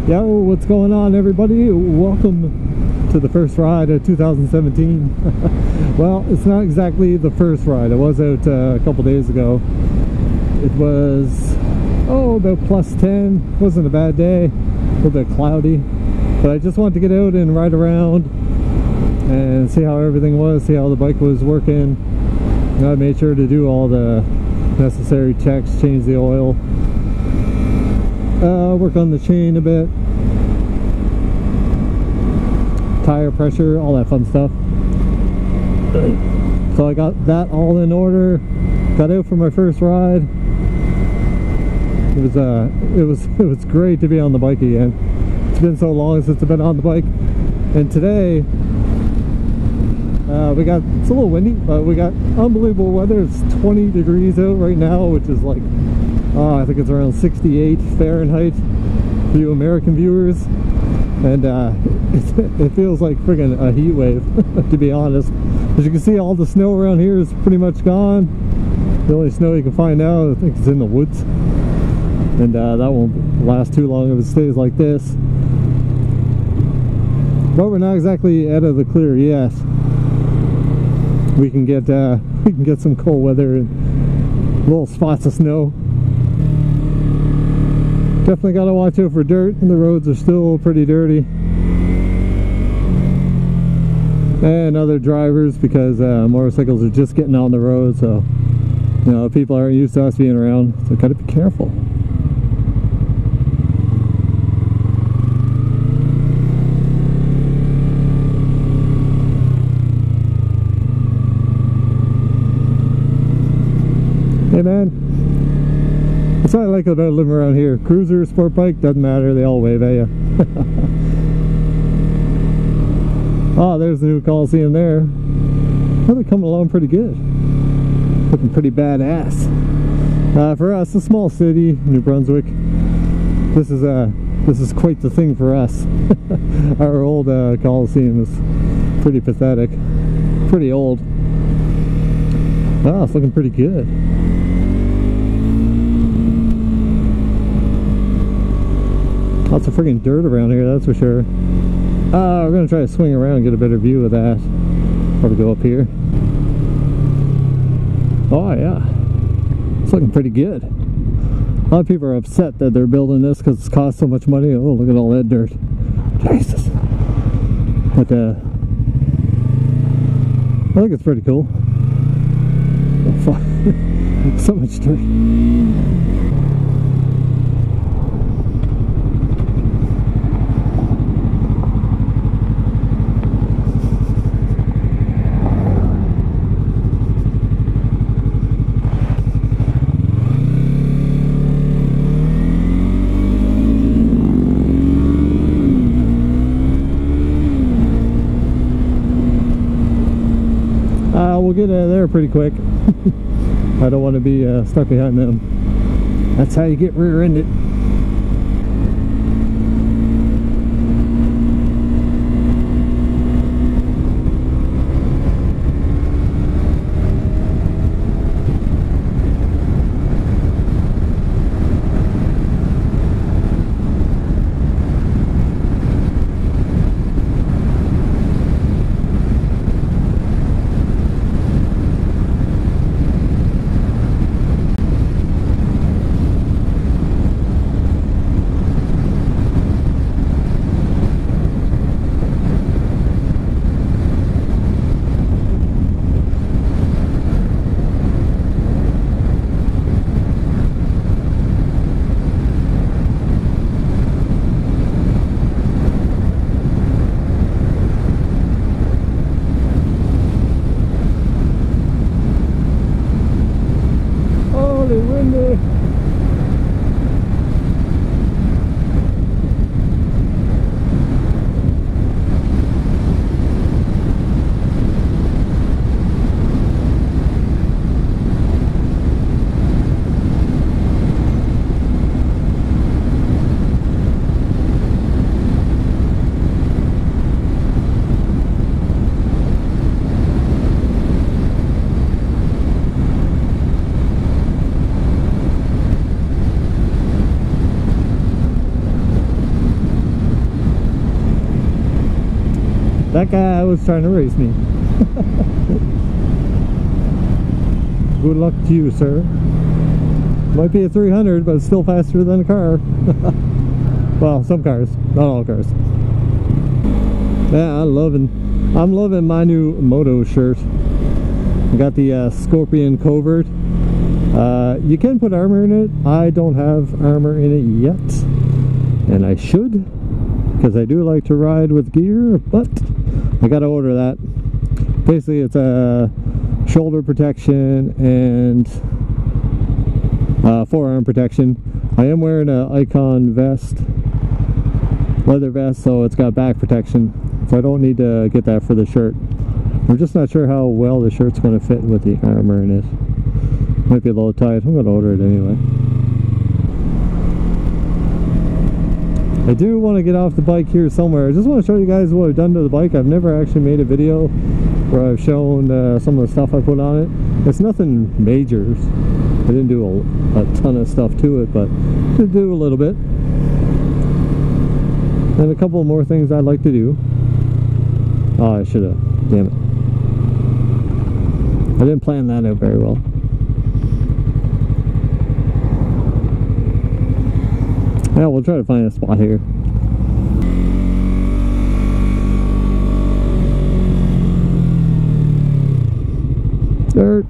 Yo, what's going on, everybody? Welcome to the first ride of 2017. Well, it's not exactly the first ride. I was out a couple days ago. It was, about plus 10. Wasn't a bad day. A little bit cloudy. But I just wanted to get out and ride around and see how everything was, see how the bike was working. I made sure to do all the necessary checks, change the oil, work on the chain a bit, tire pressure, all that fun stuff. So I got that all in order, got out for my first ride. It was great to be on the bike again. It's been so long since I've been on the bike. And today it's a little windy, but we got unbelievable weather. It's 20 degrees out right now, which is like, I think it's around 68 Fahrenheit for you American viewers. And it feels like friggin' a heat wave, to be honest. As you can see, all the snow around here is pretty much gone. The only snow you can find now, I think, is in the woods. And that won't last too long if it stays like this. But we're not exactly out of the clear yet. We can get some cold weather and little spots of snow. Definitely got to watch out for dirt, and the roads are still pretty dirty. And other drivers, because motorcycles are just getting on the road, so you know, people aren't used to us being around, so gotta be careful. Hey man, that's what I like about living around here. Cruiser, sport bike, doesn't matter, they all wave at you. Oh, there's the new Coliseum there. Oh, they're coming along pretty good. Looking pretty badass. For us, a small city, New Brunswick, this is quite the thing for us. Our old Coliseum is pretty pathetic. Pretty old. Wow, it's looking pretty good. Lots of freaking dirt around here, that's for sure. We're gonna try to swing around and get a better view of that. Probably go up here. Oh yeah, it's looking pretty good. A lot of people are upset that they're building this because it's cost so much money. Oh, look at all that dirt. Jesus. But I think it's pretty cool. Oh, fuck. So much dirt. We'll get out of there pretty quick. I don't want to be stuck behind them. That's how you get rear-ended. That guy was trying to race me. Good luck to you, sir. Might be a 300, but it's still faster than a car. Well, some cars, not all cars. Yeah, I'm loving my new Moto shirt. I got the Scorpion Covert. You can put armor in it. I don't have armor in it yet, and I should, because I do like to ride with gear, but I gotta order that. Basically, it's a shoulder protection and forearm protection. I am wearing an Icon vest, leather vest, so it's got back protection, so I don't need to get that for the shirt. I'm just not sure how well the shirt's going to fit with the armor in it. Might be a little tight. I'm going to order it anyway. I do want to get off the bike here somewhere. I just want to show you guys what I've done to the bike. I've never actually made a video where I've shown some of the stuff I put on it. It's nothing major. I didn't do a ton of stuff to it, but I did do a little bit. And a couple more things I'd like to do. Oh, I should have. Damn it. I didn't plan that out very well. Yeah, we'll try to find a spot here. Dirt.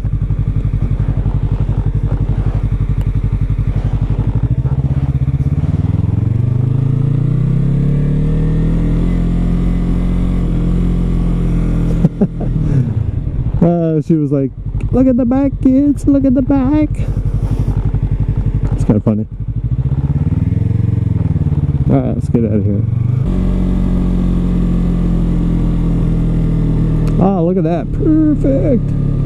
She was like, look at the back, kids, look at the back. It's kind of funny. Alright, let's get out of here. Oh, look at that. Perfect.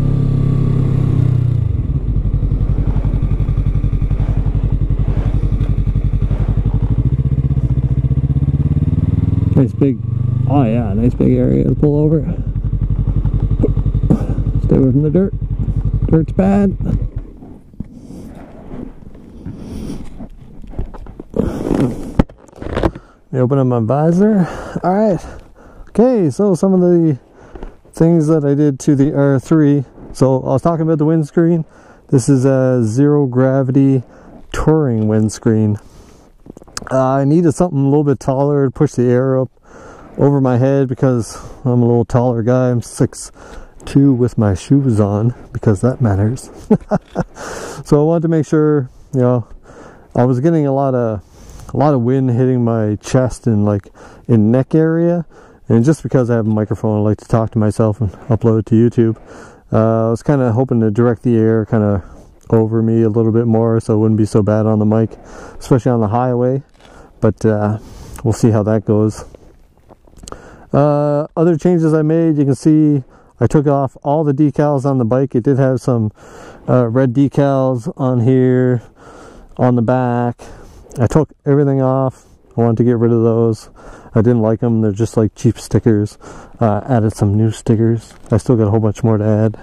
Nice big, oh yeah, nice big area to pull over. Stay away from the dirt. Dirt's bad. Let me open up my visor. Alright. Okay, so some of the things that I did to the R3. So I was talking about the windscreen. This is a zero gravity touring windscreen. I needed something a little bit taller to push the air up over my head because I'm a little taller guy. I'm 6'2" with my shoes on because that matters. So I wanted to make sure, you know, I was getting a lot of wind hitting my chest and like in neck area, and just because I have a microphone, I like to talk to myself and upload it to YouTube. I was kind of hoping to direct the air kind of over me a little bit more so it wouldn't be so bad on the mic, especially on the highway, but we'll see how that goes. Other changes I made, you can see I took off all the decals on the bike. It did have some red decals on here, on the back. I took everything off. I wanted to get rid of those. I didn't like them. They're just like cheap stickers. Added some new stickers. I still got a whole bunch more to add.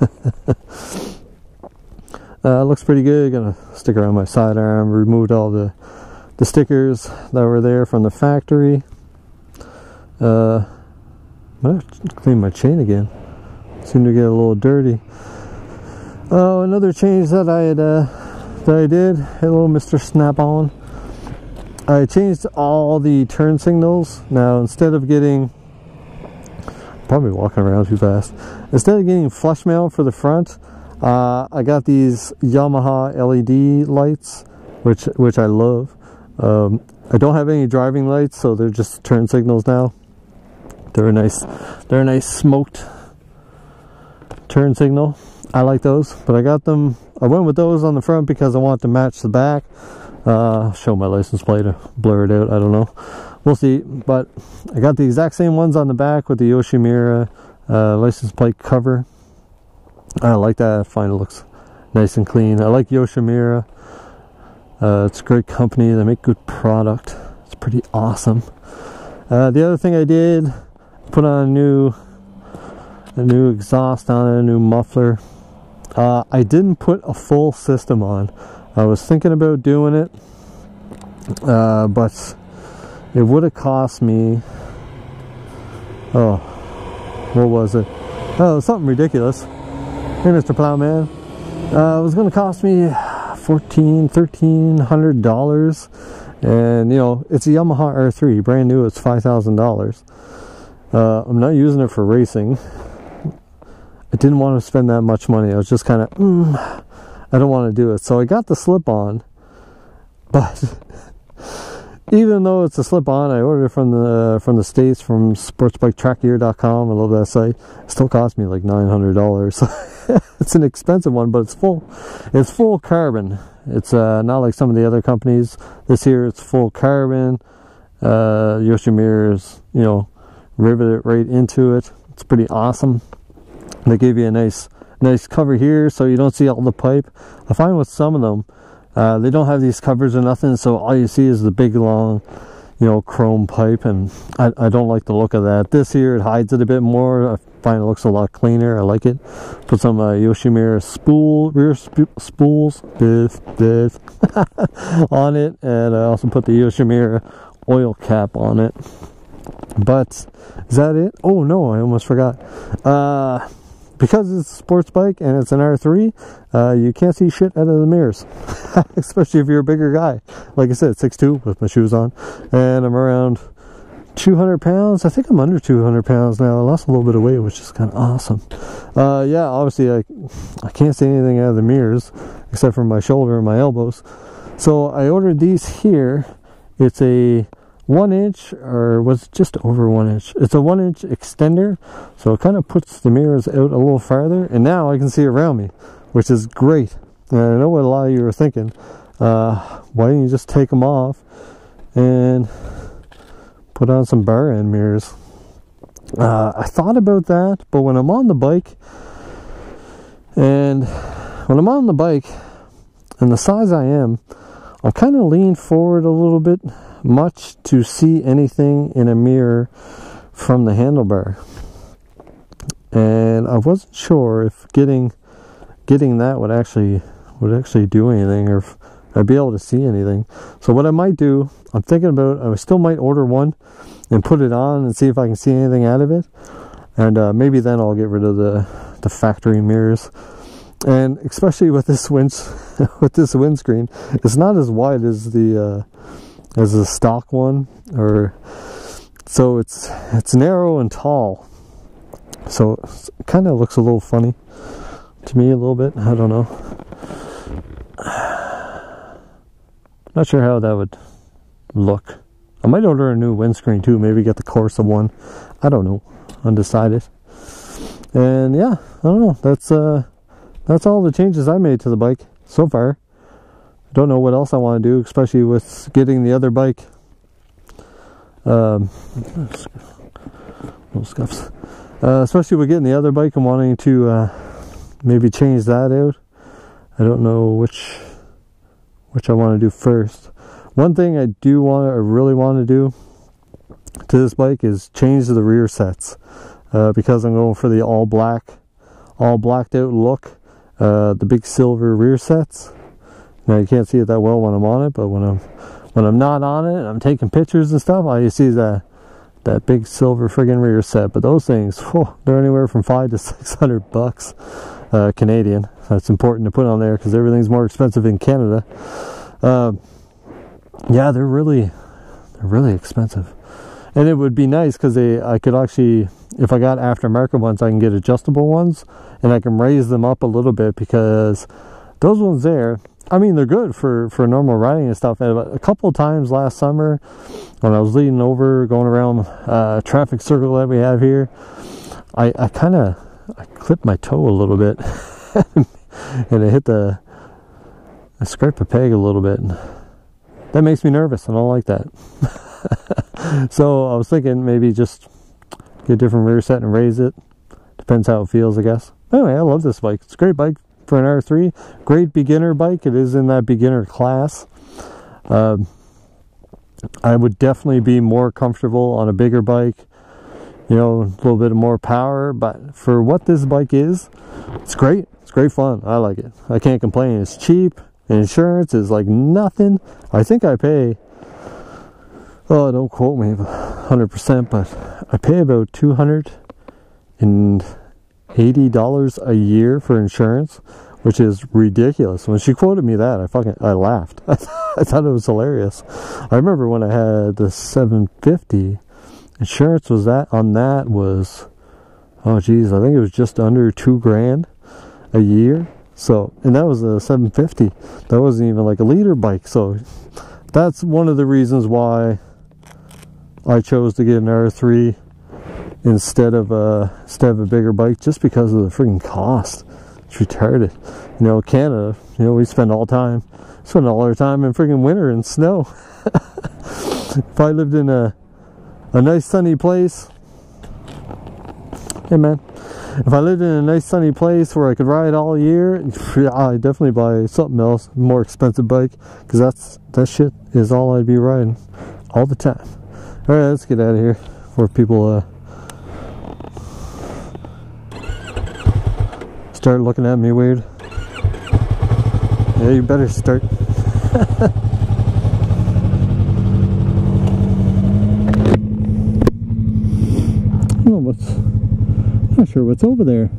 Looks pretty good. Got a sticker on my sidearm. Removed all the stickers that were there from the factory. I'm gonna clean my chain again. Seemed to get a little dirty. Oh, another change that I did. Hello, Mr. Snap-on. I changed all the turn signals. Now, instead of getting, probably walking around too fast. Instead of getting flush mount for the front, I got these Yamaha LED lights, which I love. I don't have any driving lights, so they're just turn signals now. They're a nice smoked turn signal. I like those, but I went with those on the front because I want to match the back. Show my license plate or blur it out, I don't know. We'll see, but I got the exact same ones on the back with the Yoshimura license plate cover. I like that. I find it looks nice and clean. I like Yoshimura. It's a great company. They make good product. It's pretty awesome. The other thing I did, put on a new exhaust on it, a new muffler. I didn't put a full system on. I was thinking about doing it, but it would have cost me Oh, what was it? Oh, something ridiculous. Hey, Mr. Plowman. It was going to cost me $1,300, and you know, it's a Yamaha R3, brand new. It's $5,000. I'm not using it for racing. I didn't want to spend that much money. I was just kind of, I don't want to do it. So I got the slip-on, but even though it's a slip-on, I ordered it from the States, from sportsbiketrackgear.com. I love that site. It still cost me like $900. So it's an expensive one, but it's full carbon. It's not like some of the other companies. This here, it's full carbon. Yoshimura's, you know, riveted right into it. It's pretty awesome. They give you a nice cover here so you don't see all the pipe. I find with some of them, they don't have these covers or nothing, so all you see is the big long, you know, chrome pipe, and I don't like the look of that. This here, it hides it a bit more. I find it looks a lot cleaner. I like it. Put some Yoshimura rear spools on it, and I also put the Yoshimura oil cap on it. But is that it? Oh no, I almost forgot. Because it's a sports bike and it's an R3, you can't see shit out of the mirrors. Especially if you're a bigger guy. Like I said, 6'2" with my shoes on. And I'm around 200 pounds. I think I'm under 200 pounds now. I lost a little bit of weight, which is kind of awesome. Yeah, obviously I can't see anything out of the mirrors except for my shoulder and my elbows. So I ordered these here. It's a 1 inch, or was just over 1 inch. It's a 1 inch extender, so it kind of puts the mirrors out a little farther, and now I can see around me, which is great. And I know what a lot of you are thinking. Why don't you just take them off and put on some bar end mirrors? I thought about that, but when I'm on the bike, and the size I am, I'm kind of lean forward a little bit much to see anything in a mirror from the handlebar, and I wasn't sure if getting that would actually do anything, or if I'd be able to see anything. So what I might do, I'm thinking about, I still might order one and put it on and see if I can see anything out of it, and maybe then I'll get rid of the factory mirrors. And especially with this windscreen, it's not as wide as the stock one, or so it's narrow and tall, so it kind of looks a little funny to me, a little bit. I don't know. Not sure how that would look. I might order a new windscreen too, maybe get the Corsa one. I don't know, undecided. And yeah, I don't know, that's all the changes I made to the bike so far. I don't know what else I want to do, especially with getting the other bike. Little scuffs. Especially with getting the other bike and wanting to maybe change that out. I don't know which I want to do first. One thing I really want to do to this bike is change the rear sets, because I'm going for the all blacked out look. The big silver rear sets. Now you can't see it that well when I'm on it, but when I'm not on it and I'm taking pictures and stuff, all you see is that big silver friggin' rear set. But those things, they're anywhere from $500 to $600 Canadian. That's important to put on there because everything's more expensive in Canada. Yeah, they're really expensive. And it would be nice because I could actually, if I got aftermarket ones, I can get adjustable ones, and I can raise them up a little bit, because those ones there, I mean, they're good for normal riding and stuff. And a couple of times last summer, when I was leading over, going around traffic circle that we have here, I clipped my toe a little bit, and I scraped the peg a little bit. And that makes me nervous. I don't like that. So I was thinking maybe just get a different rear set and raise it. Depends how it feels, I guess. Anyway, I love this bike. It's a great bike for an R3. Great beginner bike. It is in that beginner class. I would definitely be more comfortable on a bigger bike, you know, a little bit more power, but for what this bike is, it's great. It's great fun. I like it. I can't complain. It's cheap. Insurance is like nothing. I think I pay, oh, don't quote me 100%, but I pay about $280 a year for insurance, which is ridiculous. When she quoted me that, I laughed. I thought it was hilarious. I remember when I had the 750, insurance was oh geez, I think it was just under $2,000 a year. So, and that was a 750. That wasn't even like a liter bike. So that's one of the reasons why I chose to get an R3 instead of a bigger bike, just because of the freaking cost. It's retarded. You know, Canada, you know, we spend all our time in freaking winter and snow. If I lived in a nice sunny place, hey man, if I lived in a nice sunny place where I could ride all year, I'd definitely buy something else, more expensive bike, because that shit is all I'd be riding all the time. All right, let's get out of here before people start looking at me weird. Yeah, you better start. I'm not sure what's over there.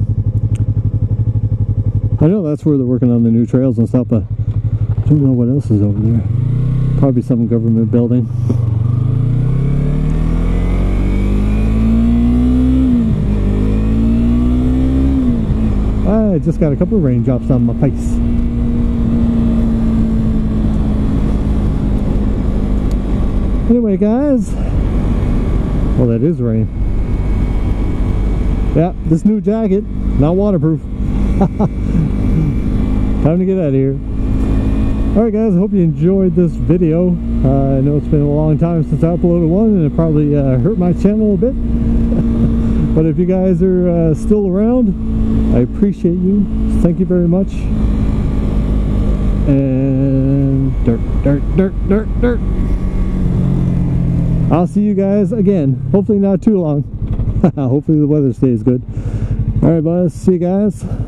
I know that's where they're working on the new trails and stuff, but I don't know what else is over there. Probably some government building. I just got a couple of raindrops on my face. Anyway, guys. Well, that is rain. Yeah, this new jacket, not waterproof. Time to get out of here. Alright guys, I hope you enjoyed this video. I know it's been a long time since I uploaded one, and it probably hurt my channel a bit. But if you guys are still around, I appreciate you. Thank you very much. And dirt. I'll see you guys again. Hopefully not too long. Hopefully the weather stays good. Alright, boys. See you guys.